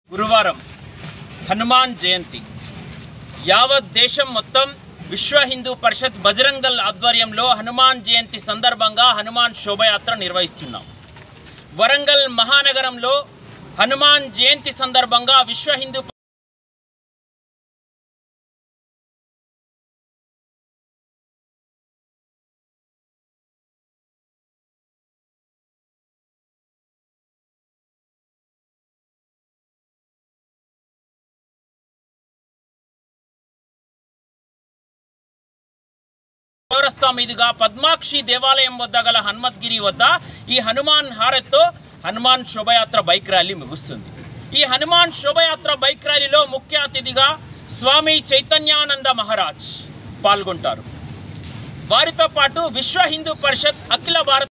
గురువారం హనుమాన్ జయంతి యావత్ దేశం మొత్తం విశ్వ హిందూ పరిషత్ బజరంగ్ దళ్ ఆధ్వర్యంలో హనుమాన్ జయంతి సందర్భంగా హనుమాన్ శోభయాత్ర నిర్వహిస్తున్నాం. వరంగల్ మహానగరంలో హనుమాన్ జయంతి సందర్భంగా విశ్వ హిందూ చౌరస్తా మీదుగా పద్మాక్షి దేవాలయం వద్ద గల హనుమద్గిరి వద్ద ఈ హనుమాన్ హారత్తో హనుమాన్ శోభయాత్ర బైక్ ర్యాలీ ముగుస్తుంది. ఈ హనుమాన్ శోభయాత్ర బైక్ ర్యాలీలో ముఖ్య అతిథిగా స్వామి చైతన్యానంద మహారాజ్ పాల్గొంటారు. వారితో పాటు విశ్వ హిందూ పరిషత్ అఖిల భారత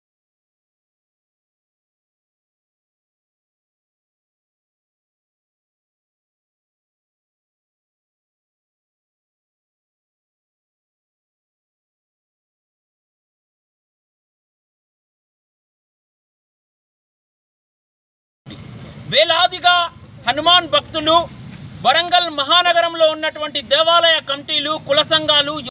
వేలాదిగా హనుమాన్ భక్తులు వరంగల్ మహానగరంలో ఉన్నటువంటి దేవాలయ కమిటీలు, కుల సంఘాలు,